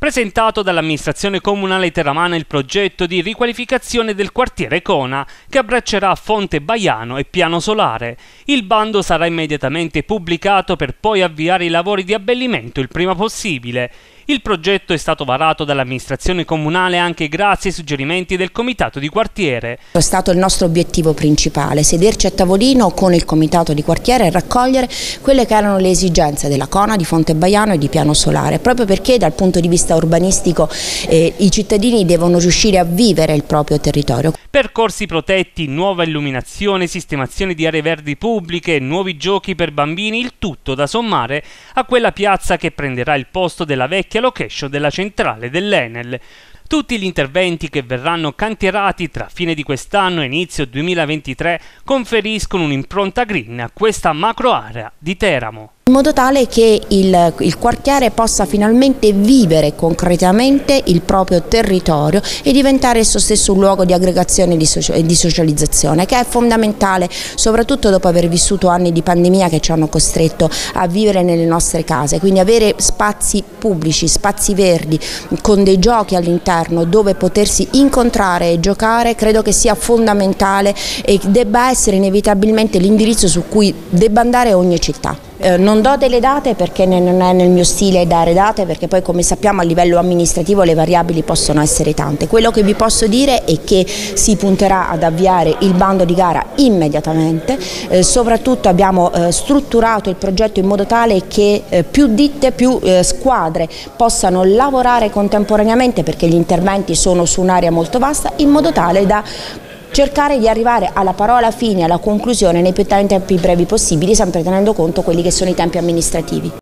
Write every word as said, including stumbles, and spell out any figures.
presentato dall'amministrazione comunale terramana il progetto di riqualificazione del quartiere Cona, che abbraccerà Fonte Baiano e Piano Solare. Il bando sarà immediatamente pubblicato per poi avviare i lavori di abbellimento il prima possibile. Il progetto è stato varato dall'amministrazione comunale anche grazie ai suggerimenti del comitato di quartiere. È stato il nostro obiettivo principale, sederci a tavolino con il comitato di quartiere e raccogliere quelle che erano le esigenze della Cona, di Fonte Baiano e di Piano Solare, proprio perché dal punto di vista urbanistico eh, i cittadini devono riuscire a vivere il proprio territorio. Percorsi protetti, nuova illuminazione, sistemazione di aree verdi pubbliche, nuovi giochi per bambini, il tutto da sommare a quella piazza che prenderà il posto della vecchia location della centrale dell'Enel. Tutti gli interventi che verranno cantierati tra fine di quest'anno e inizio duemilaventitré conferiscono un'impronta green a questa macro area di Teramo, in modo tale che il, il quartiere possa finalmente vivere concretamente il proprio territorio e diventare esso stesso un luogo di aggregazione e di, socia di socializzazione, che è fondamentale soprattutto dopo aver vissuto anni di pandemia che ci hanno costretto a vivere nelle nostre case. Quindi avere spazi pubblici, spazi verdi con dei giochi all'interno dove potersi incontrare e giocare credo che sia fondamentale e debba essere inevitabilmente l'indirizzo su cui debba andare ogni città. Eh, non do delle date perché non è nel mio stile dare date, perché poi come sappiamo a livello amministrativo le variabili possono essere tante. Quello che vi posso dire è che si punterà ad avviare il bando di gara immediatamente, eh, soprattutto abbiamo eh, strutturato il progetto in modo tale che eh, più ditte, più eh, squadre possano lavorare contemporaneamente, perché gli interventi sono su un'area molto vasta, in modo tale da cercare di arrivare alla parola fine, alla conclusione nei tempi brevi possibili, sempre tenendo conto quelli che sono i tempi amministrativi.